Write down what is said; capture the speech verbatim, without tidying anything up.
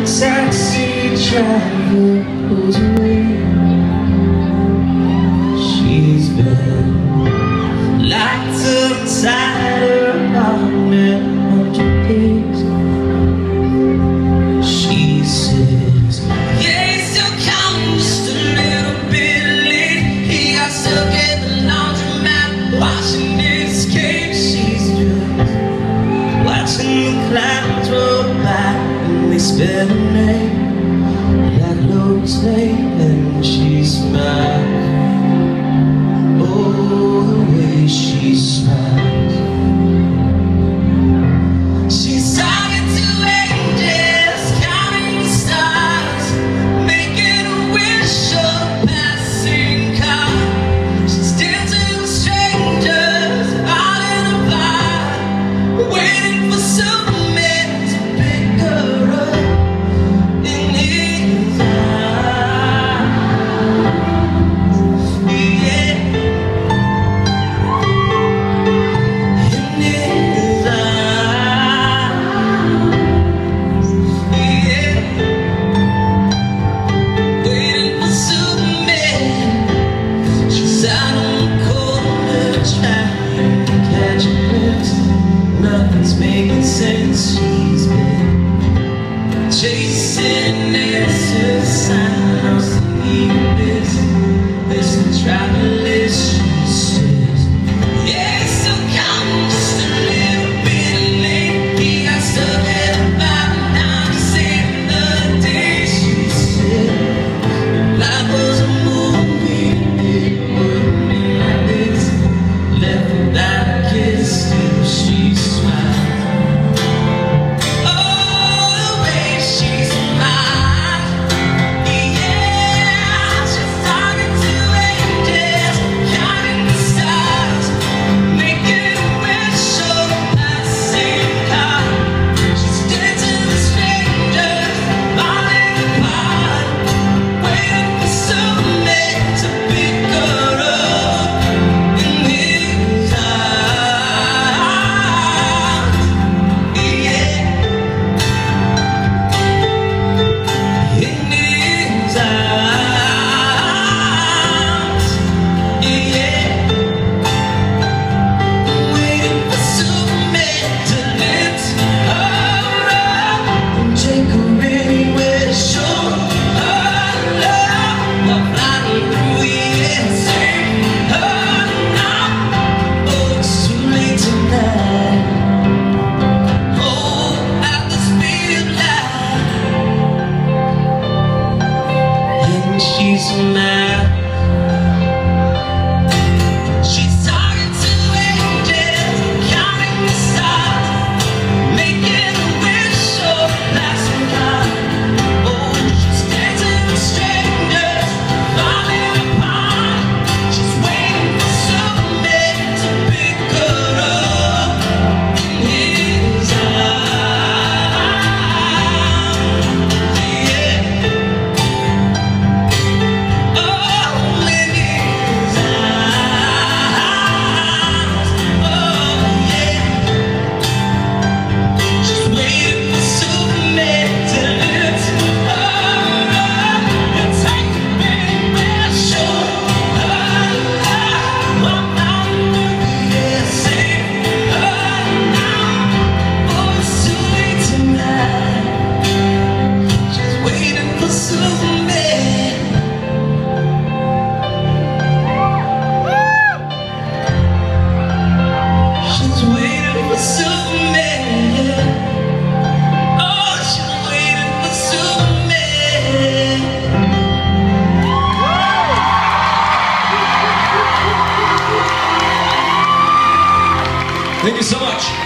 taxi driver pulls away. She's been locked inside her apartment hundred days. She says, yeah, he's still counting just a little bit late. He got stuck at the laundromat washing his cake. She's just watching the clouds roll by and they spell her name. That looks late and she smiles. Oh, the way she smiles. She's talking to angels, counting the stars, making a wish of a passing car. She's dancing with strangers, all in a bar, waiting for some man to pick her up in his arms. Yeah. In his arms. Yeah. Waiting for some man. She's out on the corner trying to catch a glimpse. Nothing's making sense. She's been chasing answers, sign lost in the abyss. This metropolis, she says, yeah, it's still counting just a little bit late. He got stuck at the bottom, now to save the day. She said, life was a movie, it wouldn't be like this. Left without a kiss, still she smiles. Oh, the way she smiles. Yeah, she's talking to angels, counting the stars, making a wish of a passing car. She's dancing with strangers, falling apart, waiting for some man to pick her up in his arms. Yeah, in his arms. Yeah, waiting for some man to lift her up and take her anywhere, show her love while flying through the air, sing her now. Oh, it's too late tonight. Oh, at the speed of light. And she smiles. She's talking to angels, counting the stars, making a wish of a passing car. Oh, she's dancing with strangers, falling apart. She's waiting for some man to pick her up in his arms. Yeah. Oh, in his arms. Oh, yeah. She's waiting for some man to lift her up and take her anywhere, show her love while flying through the air, sing her now. Oh, it's too late tonight. She's waiting for some man. She's waiting for some man. Oh, she's waiting for some man. Thank you so much.